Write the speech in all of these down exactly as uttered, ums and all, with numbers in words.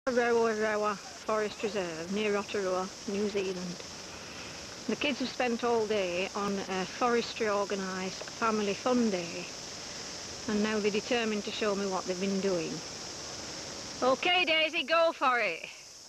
Roa Forest Reserve near Rotorua, New Zealand. The kids have spent all day on a forestry organised family fun day, and now they're determined to show me what they've been doing. Okay Daisy, go for it!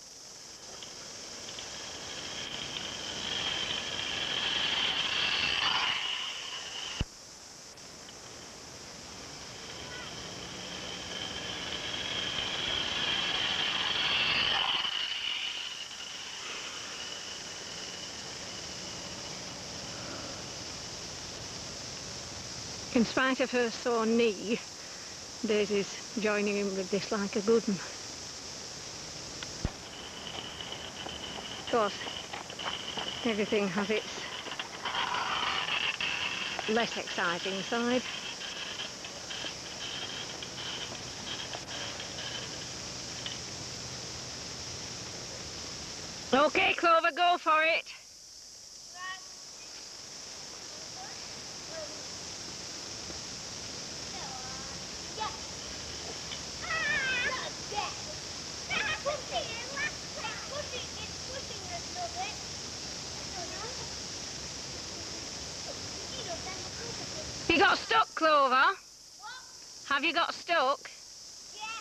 In spite of her sore knee, Daisy's joining in with this like a good one. Of course, everything has its less exciting side. Okay Clover, go for it! You got stuck, Clover? What? Have you got stuck? Yeah.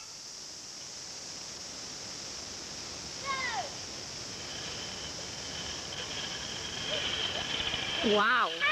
No. Wow.